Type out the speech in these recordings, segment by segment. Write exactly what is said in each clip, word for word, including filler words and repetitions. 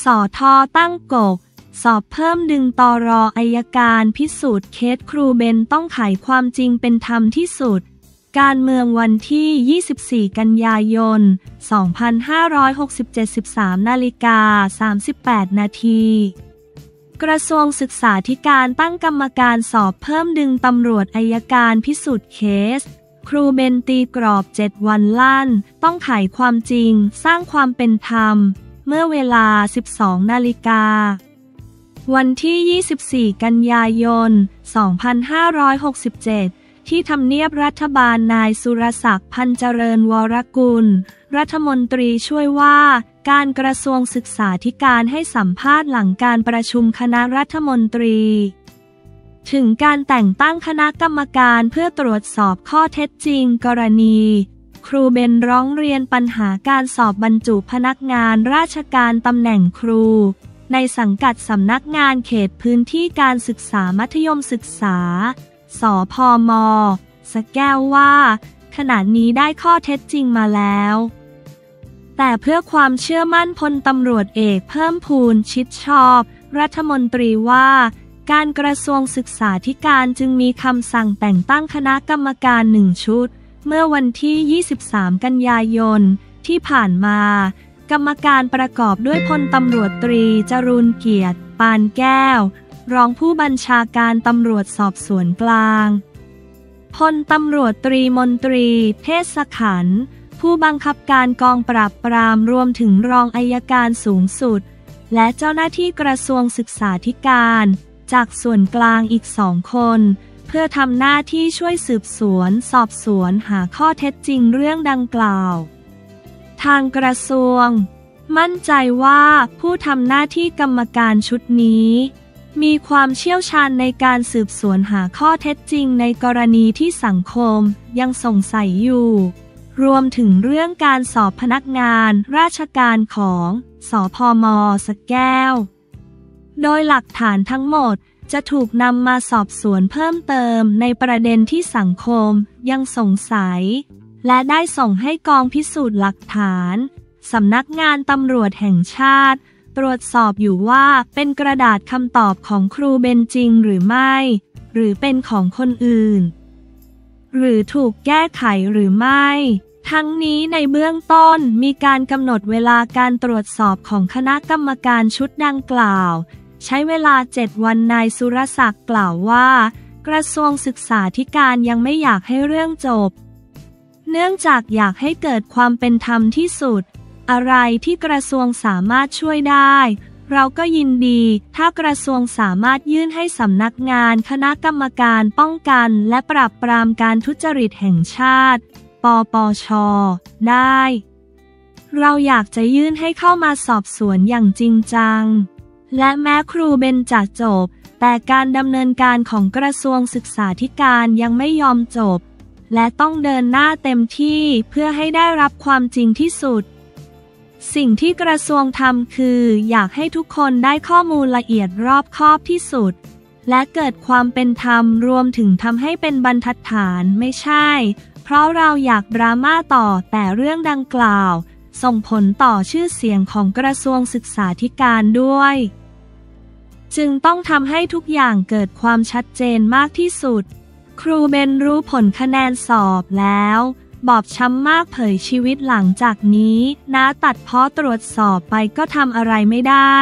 สท.ตั้งกกสอบเพิ่มดึงตร.อัยการพิสูจน์เคสครูเบนต้องไขความจริงเป็นธรรมที่สุดการเมืองวันที่ ยี่สิบสี่ กันยายน สองพันห้าร้อยหกสิบเจ็ด สิบสาม นาฬิกา สามสิบแปด นาทีกระทรวงศึกษาธิการตั้งกรรมการสอบเพิ่มดึงตำรวจอัยการพิสูจน์เคสครูเบนตีกรอบเจ็ดวันลั่นต้องไขความจริงสร้างความเป็นธรรมเมื่อเวลา สิบสอง นาฬิกาวันที่ ยี่สิบสี่ กันยายน สองพันห้าร้อยหกสิบเจ็ด ที่ทำเนียบรัฐบาลนายสุรศักดิ์พันเจริญวรกุลรัฐมนตรีช่วยว่าการกระทรวงศึกษาธิการให้สัมภาษณ์หลังการประชุมคณะรัฐมนตรีถึงการแต่งตั้งคณะกรรมการเพื่อตรวจสอบข้อเท็จจริงกรณีครูเบนร้องเรียนปัญหาการสอบบรรจุพนักงานราชการตำแหน่งครูในสังกัดสำนักงานเขตพื้นที่การศึกษามัธยมศึกษาสพม.สระแก้วว่าขณะนี้ได้ข้อเท็จจริงมาแล้วแต่เพื่อความเชื่อมั่นพลตำรวจเอกเพิ่มพูนชิดชอบรัฐมนตรีว่าการกระทรวงศึกษาธิการจึงมีคำสั่งแต่งตั้งคณะกรรมการหนึ่งชุดเมื่อวันที่ ยี่สิบสาม กันยายนที่ผ่านมากรรมการประกอบด้วยพลตำรวจตรีจรูญเกียรติปานแก้วรองผู้บัญชาการตำรวจสอบสวนกลางพลตำรวจตรีมนตรีเทศขันธ์ผู้บังคับการกองปราบปรามรวมถึงรองอัยการสูงสุดและเจ้าหน้าที่กระทรวงศึกษาธิการจากส่วนกลางอีกสองคนเพื่อทำหน้าที่ช่วยสืบสวนสอบสวนหาข้อเท็จจริงเรื่องดังกล่าวทางกระทรวงมั่นใจว่าผู้ทำหน้าที่กรรมการชุดนี้มีความเชี่ยวชาญในการสืบสวนหาข้อเท็จจริงในกรณีที่สังคมยังสงสัยอยู่รวมถึงเรื่องการสอบพนักงานราชการของสพม.สระแก้วโดยหลักฐานทั้งหมดจะถูกนำมาสอบสวนเพิ่มเติมในประเด็นที่สังคมยังสงสัยและได้ส่งให้กองพิสูจน์หลักฐานสำนักงานตำรวจแห่งชาติตรวจสอบอยู่ว่าเป็นกระดาษคำตอบของครูเบนจริงหรือไม่หรือเป็นของคนอื่นหรือถูกแก้ไขหรือไม่ทั้งนี้ในเบื้องต้นมีการกำหนดเวลาการตรวจสอบของคณะกรรมการชุดดังกล่าวใช้เวลาเจ็ดวันนายสุรศักดิ์กล่าวว่ากระทรวงศึกษาธิการยังไม่อยากให้เรื่องจบเนื่องจากอยากให้เกิดความเป็นธรรมที่สุดอะไรที่กระทรวงสามารถช่วยได้เราก็ยินดีถ้ากระทรวงสามารถยื่นให้สำนักงานคณะกรรมการป้องกันและปราบปรามการทุจริตแห่งชาติปปช.ได้เราอยากจะยื่นให้เข้ามาสอบสวนอย่างจริงจังและแม้ครูเบนจะจบแต่การดำเนินการของกระทรวงศึกษาธิการยังไม่ยอมจบและต้องเดินหน้าเต็มที่เพื่อให้ได้รับความจริงที่สุดสิ่งที่กระทรวงทำคืออยากให้ทุกคนได้ข้อมูลละเอียดรอบคอบที่สุดและเกิดความเป็นธรรมรวมถึงทำให้เป็นบรรทัดฐานไม่ใช่เพราะเราอยากดราม่าต่อแต่เรื่องดังกล่าวส่งผลต่อชื่อเสียงของกระทรวงศึกษาธิการด้วยจึงต้องทำให้ทุกอย่างเกิดความชัดเจนมากที่สุดครูเบนรู้ผลคะแนนสอบแล้วบอบช้ำมากเผยชีวิตหลังจากนี้น้าตัดพ้อตรวจสอบไปก็ทำอะไรไม่ได้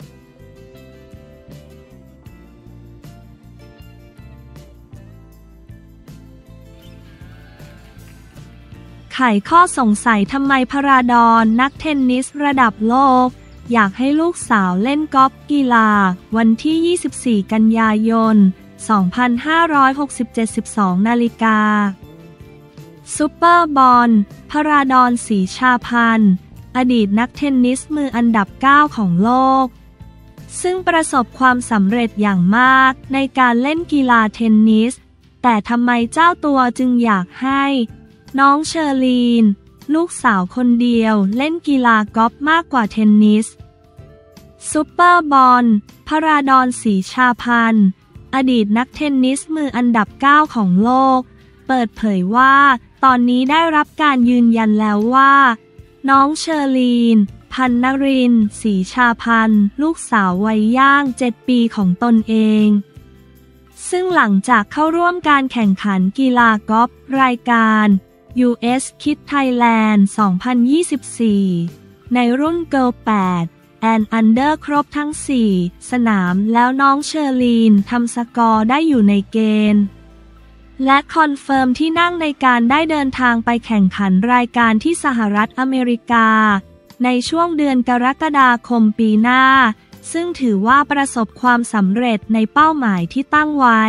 ไขข้อสงสัยทำไมพราดอนนักเทนนิสระดับโลกอยากให้ลูกสาวเล่นกอล์ฟกีฬาวันที่ ยี่สิบสี่ กันยายน สองพันห้าร้อยหกสิบเจ็ด สิบสอง นาฬิกาซุปเปอร์บอลพราดอนศรีชาพันธ์อดีตนักเทนนิสมืออันดับเก้าของโลกซึ่งประสบความสำเร็จอย่างมากในการเล่นกีฬาเทนนิสแต่ทำไมเจ้าตัวจึงอยากให้น้องเชอรีนลูกสาวคนเดียวเล่นกีฬากอล์ฟมากกว่าเทนนิสซุปเปอร์บอลพราดอนศรีชาพันธ์อดีตนักเทนนิสมืออันดับเก้าของโลกเปิดเผยว่าตอนนี้ได้รับการยืนยันแล้วว่าน้องเชอรีนพพันนรินทร์ ศรีชาพันธ์ลูกสาววัยย่างเจ็ดปีของตนเองซึ่งหลังจากเข้าร่วมการแข่งขันกีฬากอล์ฟรายการ ยู เอส Kids Thailand สองพันยี่สิบสี่ ในรุ่นเกิร์ลแปดแอนด์อันเดอร์ครบทั้งสี่สนามแล้วน้องเชอรีนทำสกอร์ได้อยู่ในเกณฑ์และคอนเฟิร์มที่นั่งในการได้เดินทางไปแข่งขันรายการที่สหรัฐอเมริกาในช่วงเดือนกรกฎาคมปีหน้าซึ่งถือว่าประสบความสำเร็จในเป้าหมายที่ตั้งไว้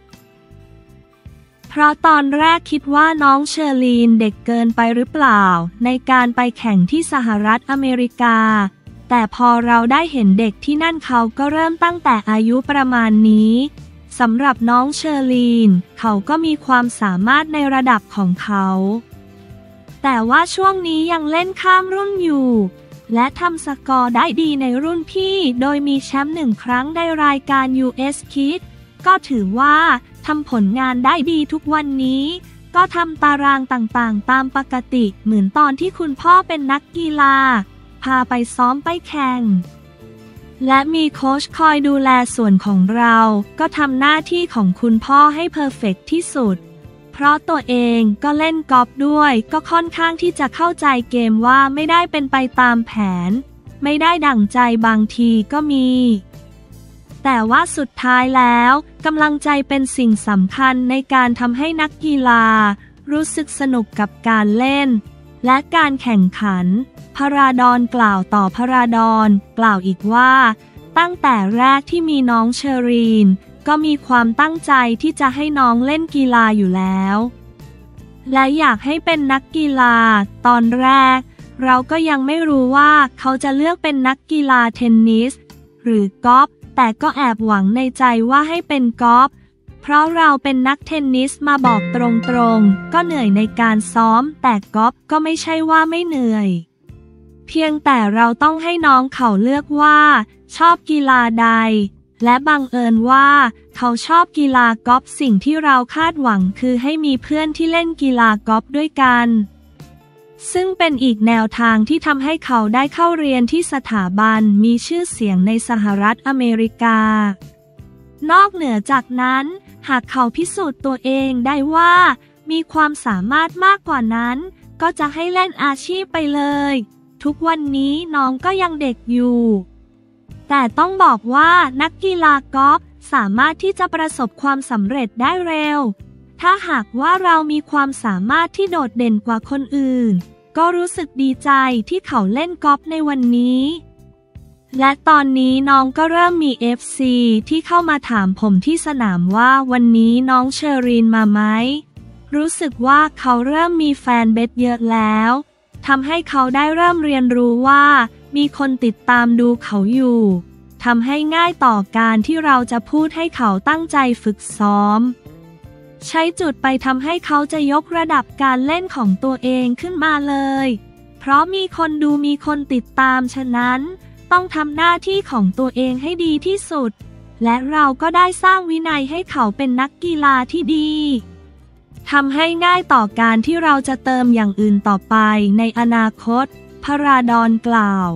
เพราะตอนแรกคิดว่าน้องเชอรีนเด็กเกินไปหรือเปล่าในการไปแข่งที่สหรัฐอเมริกาแต่พอเราได้เห็นเด็กที่นั่นเขาก็เริ่มตั้งแต่อายุประมาณนี้สำหรับน้องเชอรีนเขาก็มีความสามารถในระดับของเขาแต่ว่าช่วงนี้ยังเล่นข้ามรุ่นอยู่และทำสกอร์ได้ดีในรุ่นพี่โดยมีแชมป์หนึ่งครั้งในรายการ ยู เอส Kids ก็ถือว่าทำผลงานได้ดีทุกวันนี้ก็ทำตารางต่างๆตามปกติเหมือนตอนที่คุณพ่อเป็นนักกีฬาพาไปซ้อมไปแข่งและมีโค้ชคอยดูแลส่วนของเราก็ทำหน้าที่ของคุณพ่อให้เพอร์เฟกต์ที่สุดเพราะตัวเองก็เล่นกอล์ฟด้วยก็ค่อนข้างที่จะเข้าใจเกมว่าไม่ได้เป็นไปตามแผนไม่ได้ดั่งใจบางทีก็มีแต่ว่าสุดท้ายแล้วกำลังใจเป็นสิ่งสำคัญในการทำให้นักกีฬารู้สึกสนุกกับการเล่นและการแข่งขันพราดอนกล่าวต่อพราดอนกล่าวอีกว่าตั้งแต่แรกที่มีน้องเชอรีนก็มีความตั้งใจที่จะให้น้องเล่นกีฬาอยู่แล้วและอยากให้เป็นนักกีฬาตอนแรกเราก็ยังไม่รู้ว่าเขาจะเลือกเป็นนักกีฬาเทนนิสหรือกอล์ฟแต่ก็แอบหวังในใจว่าให้เป็นกอล์ฟเพราะเราเป็นนักเทนนิสมาบอกตรงๆก็เหนื่อยในการซ้อมแต่กอล์ฟก็ไม่ใช่ว่าไม่เหนื่อยเพียงแต่เราต้องให้น้องเขาเลือกว่าชอบกีฬาใดและบังเอิญว่าเขาชอบกีฬากอล์ฟสิ่งที่เราคาดหวังคือให้มีเพื่อนที่เล่นกีฬากอล์ฟด้วยกันซึ่งเป็นอีกแนวทางที่ทำให้เขาได้เข้าเรียนที่สถาบันมีชื่อเสียงในสหรัฐอเมริกานอกเหนือจากนั้นหากเขาพิสูจน์ตัวเองได้ว่ามีความสามารถมากกว่านั้นก็จะให้เล่นอาชีพไปเลยทุกวันนี้น้องก็ยังเด็กอยู่แต่ต้องบอกว่านักกีฬากอล์ฟสามารถที่จะประสบความสำเร็จได้เร็วถ้าหากว่าเรามีความสามารถที่โดดเด่นกว่าคนอื่นก็รู้สึกดีใจที่เขาเล่นกอล์ฟในวันนี้และตอนนี้น้องก็เริ่มมี เอฟ ซี ที่เข้ามาถามผมที่สนามว่าวันนี้น้องเชอรีนมาไหมรู้สึกว่าเขาเริ่มมีแฟนเบสเยอะแล้วทำให้เขาได้เริ่มเรียนรู้ว่ามีคนติดตามดูเขาอยู่ทำให้ง่ายต่อการที่เราจะพูดให้เขาตั้งใจฝึกซ้อมใช้จุดไปทำให้เขาจะยกระดับการเล่นของตัวเองขึ้นมาเลยเพราะมีคนดูมีคนติดตามฉะนั้นต้องทำหน้าที่ของตัวเองให้ดีที่สุดและเราก็ได้สร้างวินัยให้เขาเป็นนักกีฬาที่ดีทำให้ง่ายต่อการที่เราจะเติมอย่างอื่นต่อไปในอนาคตพราดอนกล่าว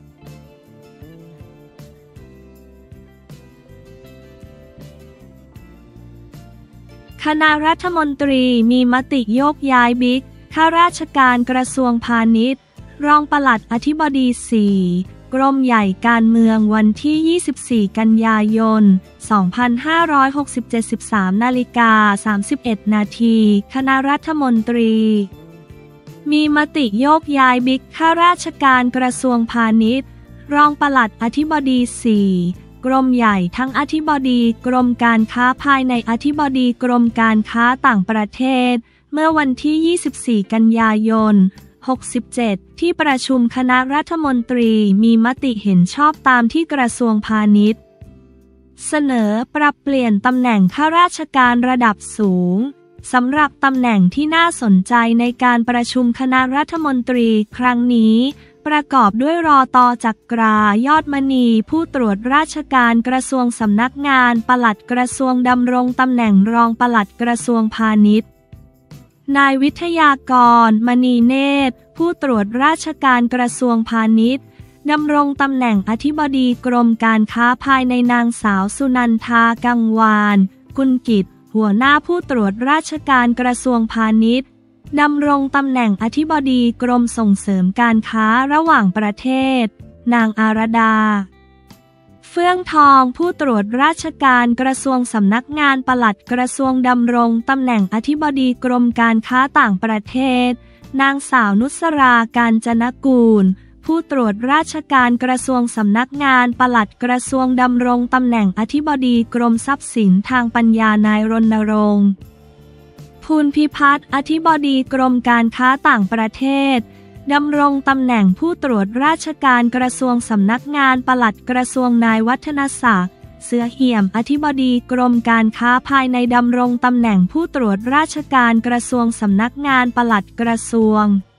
คณะรัฐมนตรีมีมติโยกย้ายบิ๊กข้าราชการกระทรวงพาณิชย์รองปลัดอธิบดีสี่กรมใหญ่การเมืองวันที่ ยี่สิบสี่ กันยายน สองพันห้าร้อยหกสิบเจ็ด สิบสาม นาฬิกา สามสิบเอ็ด นาทีคณะรัฐมนตรีมีมติโยกย้ายบิ๊กข้าราชการกระทรวงพาณิชย์รองปลัดอธิบดีสี่กรมใหญ่ทั้งอธิบดีกรมการค้าภายในอธิบดีกรมการค้าต่างประเทศเมื่อวันที่ ยี่สิบสี่ กันยายน หกสิบเจ็ด ที่ประชุมคณะรัฐมนตรีมีมติเห็นชอบตามที่กระทรวงพาณิชย์เสนอปรับเปลี่ยนตำแหน่งข้าราชการระดับสูงสำหรับตำแหน่งที่น่าสนใจในการประชุมคณะรัฐมนตรีครั้งนี้ประกอบด้วยรอตอจักรายอดมณีผู้ตรวจราชการกระทรวงสำนักงานปลัดกระทรวงดำรงตำแหน่งรองปลัดกระทรวงพาณิชย์นายวิทยากรมณีเนตรผู้ตรวจราชการกระทรวงพาณิชย์ดำรงตำแหน่งอธิบดีกรมการค้าภายในนางสาวสุนันทากังวานกุลกิจหัวหน้าผู้ตรวจราชการกระทรวงพาณิชย์ดำรงตำแหน่งอธิบดีกรมส่งเสริมการค้าระหว่างประเทศนางอารดาเฟื่องทองผู้ตรวจราชการกระทรวงสำนักงานปลัดกระทรวงดำรงตำแหน่งอธิบดีกรมการค้าต่างประเทศนางสาวนุสราการจนกูลผู้ตรวจราชการกระทรวงสำนักงานปลัดกระทรวงดำรงตำแหน่งอธิบดีกรมทรัพย์สินทางปัญญานายรณรงค์ภูลพิพัฒน์อธิบดีกรมการค้าต่างประเทศดำรงตำแหน่งผู้ตรวจราชการกระทรวงสำนักงานปลัดกระทรวงนายวัฒนศักดิ์เสือเอี่ยมอธิบดีกรมการค้าภายในดำรงตำแหน่งผู้ตรวจราชการกระทรวงสำนักงานปลัดกระทรวง